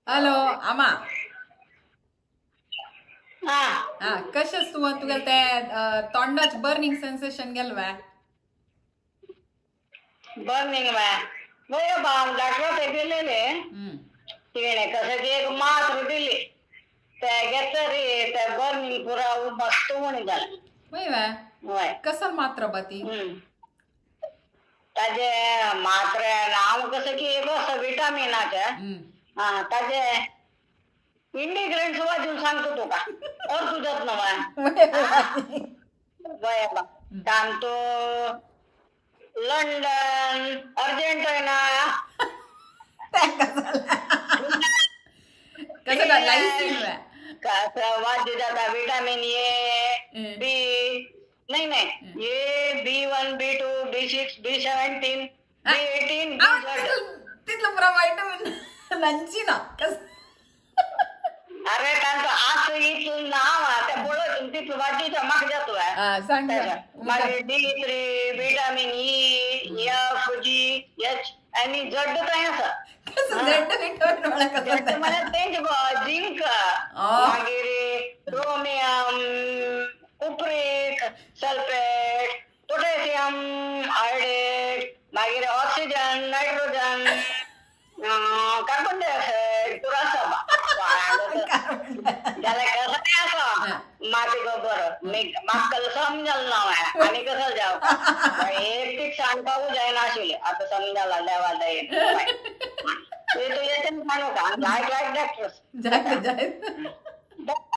hello आमा हा हा कशेंच तुगेलें तें तोंडाच बर्निंग सेन्सेशन गेल वय बर्निंग वय बाम डॉक्टर ते दिलेले तिने कसं एक मात्र दिली ते घेतरी ते बर्निंग पुरा मस्त होऊन झालं वय वय वय कसं मात्र बाती ताजे मात्र नाव कसं की बस विटामिनाचं हा ताजे इंडिग्रेंट्स वाजून सांगतो तो का और तुझ्यात नवा वय बा सांगतो लंडन अर्जेंटिना कसं काय लाईसिन वय कसं वाजू जाता विटामिन ए बी नाही ए B1 B2 B6 B17 B18 तिथलं पुरा व्हायटमिन नंची ना अरे त्यांचं असं इथून नाव त्या बोलत तिथं वाटीचा माग जातो सांग माझे D3 vitamin E F G H आणि जड काय असं मला तेच झिंक मागीर chromium cupric sulphate potassium iodate मागीर ऑक्सिजन नायट्रोजन कार्बन डायऑक्साइड पुरा आसा त्याला कसं नाही असं माती बरोबर मी मागचं समजल ना आणि कसं जाव एक सांगता जायना आशिल्ले आता समजायला देवा दयेन ते तू येते सांगू का लाईक डॉक्टर्स